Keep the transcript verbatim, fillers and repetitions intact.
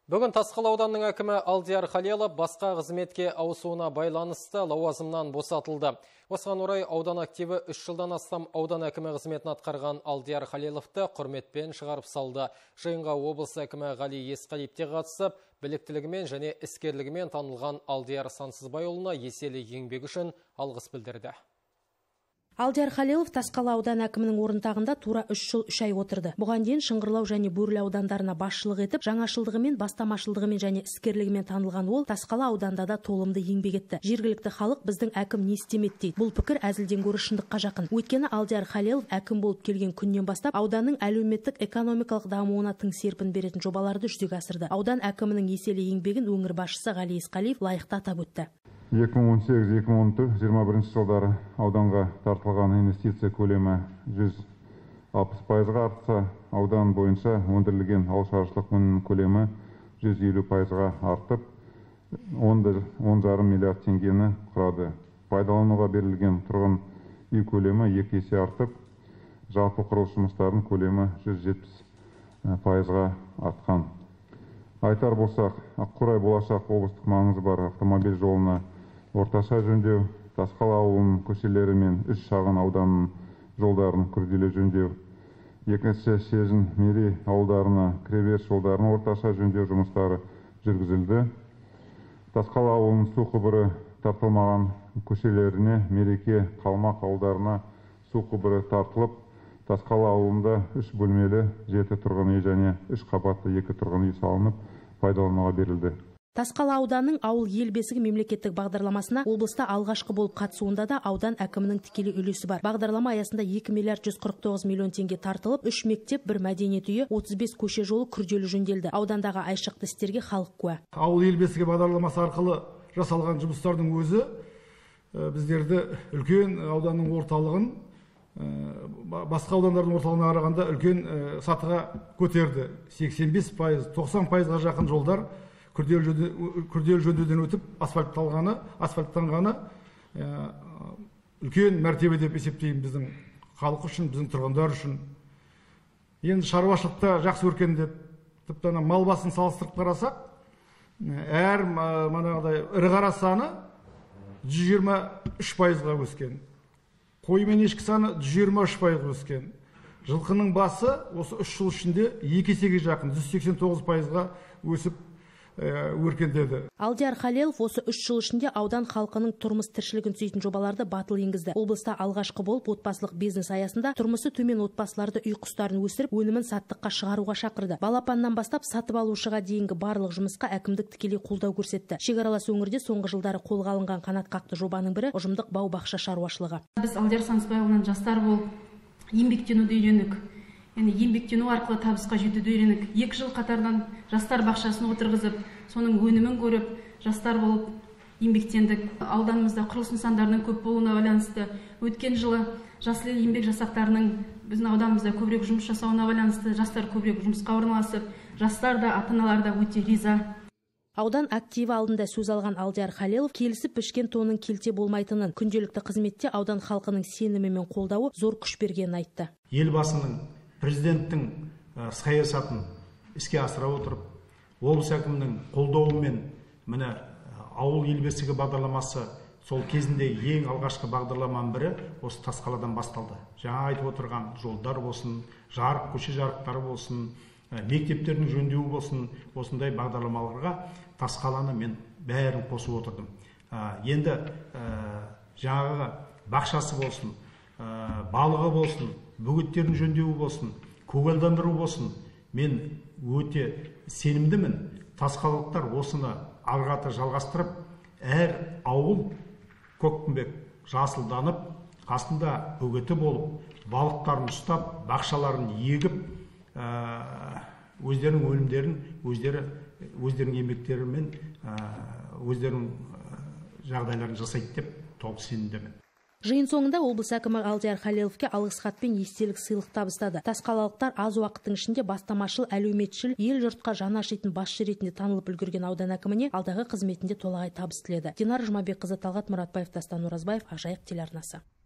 Бүгін Тасқала ауданының әкімі Алдияр Халелов басқа қызметке ауысуына байланысты лауазымнан босатылды. Осыған орай аудан активі үш жылдан астам аудан әкімі қызметін атқарған Алдияр Халеловты құрметпен шығарып салды. Жиынға облыс әкімі Ғали Есқалиев те қатысып, біліктілігімен және іскерлігімен танылған Алдияр Сансызбайұлына еселі еңбегі үшін алғыс білдірді. Алдияр Халелов Тасқала аудан әкімінің орынтағында тура үш жыл үш ай отырды. Бұған дейін Шыңғырлау және Бөрлі аудандарына басшылық етіп, жаңашылдығымен, бастамашылдығымен және іскерлігімен танылған ол Тасқала ауданда да толымды еңбек етті. Жергілікті халық біздің әкім не істемеді дейді. Бұл пікір әзілден гөрі шындыққа жақын. Өйткені Алдияр Халелов әкім болып келген күннен бастап ауданның әлеуметтік экономикалық дамуына тың серпін беретін жобаларды жүзеге асырды. Аудан әкімінің еселі еңбегін өңір басшысы Ғали Есқалиев лайықты атап өтті. екі мың он сегіз екі мың он төрт жиырма бірінші жылдары ауданға тартылған инвестиция көлемі жүз алпыс пайызға артса, аудан бойынша өндірілген ауыл шаруашылық өнімінің көлемі жүз елу пайызға артып, он жарым миллиард теңгені құрады. Пайдалануға берілген тұрғын үй көлемі екі есе артып, жалпы құрылыс жұмыстарының көлемі жүз жетпіс пайызға артқан. Айтар болсақ, Аққурай болашақ облыстық маңызы бар автомобиль жолына орташа жөндеу, Тасқала ауылының көшелері мен үш шағын ауданның жолдарын күрделі жөндеу, екінші Шежін, Мерей ауылдарына кіреберіс жолдарын орташа жөндеу жұмыстары жүргізілді. Тасқала ауылының су құбыры тартылмаған көшелеріне, Мереке, Қалмақ ауылдарына су құбыры тартылып, Тасқала ауылында үш бөлмелі жеті тұрғын үй және үш қабатты екі тұрғын үй салынып, пайдалануға берілді. Тасқала ауданның ауыл ел бесігі мемлекеттік бағдарламасына облыста алғашқы болып қатысуында да аудан әкімінің тікелей үлесі бар. Бағдарлама аясында екі миллиард жүз қырық тоғыз миллион теңге тартылып, үш мектеп, бір мәдениет үйі, отыз бес көше жолы күрделі жөнделді. Аудандағы айшықты істерге халық куә. Ауыл ел бесігі бағдарламасы арқылы жасалған жұмыстардың өзі біздерді үлкен ауданның орталығын басқа аудандардың орталығына қарағанда үлкен сатыға көтерді. сексен бес пайыз, тоқсан пайызға жақын жолдар күрделі жөндеуден өтіп асфальтталғаны, асфальттанғаны үлкен мәртебе деп есептеймін біздің халық үшін, біздің тұрғындар үшін. Енді шаруашылықта жақсы өркендеп, тіпті мал басын салыстырып қарасақ, әр манағыдай ірі қара саны жүз жиырма үш пайызға өскен. Қой мен ешкі саны жүз жиырма үш пайызға өскен. Жылқының басы осы үш жыл ішінде екі есеге жақын, жүз сексен тоғыз пайызға өсіп өркендеді. Алдияр Халелов осы үш жыл ішінде аудан халқының тұрмыс тіршілігін түзейтін жобаларды батыл енгізді. Облыста алғашқы болып отбасылық бизнес аясында тұрмысы төмен отбасыларды үй құстарын өсіріп, өнімін саттыққа шығаруға шақырды. Балапаннан бастап сатып алушыға дейінгі барлық жұмысқа әкімдік тікелей қолдау көрсетті. Шекаралас өңірде соңғы жылдары қолға алынған қанатқақты жобаның бірі ұжымдық бау-бақша шаруашылығы. Біз Алдияр Сансызбайұлынан жастар болып еңбектенуді үйрендік. Яғни еңбектену арқылы табысқа жетуді үйрендік. Екі жыл қатардан жастар бақшасын отырғызып, соның өнімін көріп, жастар болып еңбектендік. Ауданымызда құрылыс нысандарының көп болуына байланысты өткен жылы жасыл ел еңбек жасақтарының біздің ауданымызда көбірек жұмыс жасауына байланысты жастар көбірек жұмысқа орналасып, жастар да ата-аналар да өте риза. Аудан активі алдында сөз алған Алдияр Халелов келісіп пішкен тонның келте болмайтынын, күнделікті қызметте аудан халқының сенімі мен қолдауы зор күш бергенін айтты. Елбасының, президенттің саясатын іске асыра отырып, облыс әкімінің қолдауымен міне ауыл ел бесігі бағдарламасы сол кезінде ең алғашқы бағдарламаның бірі осы Тасқаладан басталды. Жаңа айтып отырған жолдар болсын, жарық, көше жарықтары болсын, мектептердің жөндеуі болсын, осындай бағдарламаларға Тасқаланы мен бәрін қосып отырдым. Енді жаңағы бақшасы болсын, балығы болсын, бөгеттердің жөндеуі болсын, көгалдандыру болсын, мен өте сенімдімін. Тасқалалықтар осыны алғаты жалғастырып, әр ауыл көкпімбек жасылданып, қасында бөгеті болып, балықтарын ұстап, бақшаларын егіп, өздерінің өнімдерін, өздерінің еңбектерімен өздерінің жағдайларын жасайды деп толық сенімдемін. Жиын соңында облыс әкімі Алдияр Халеловке алғыс хат пен естелік сыйлық табыстады. Тасқалалықтар аз уақыттың ішінде бастамашыл, әлеуметшіл, ел жұртқа жаны ашитын басшы ретінде танылып үлгерген аудан әкіміне алдағы қызметінде толағай табыс тіледі. Динара Жұмабекқызы, Талғат Мұратбаев, Дастан Оразбаев, Ақжайық телеарнасы.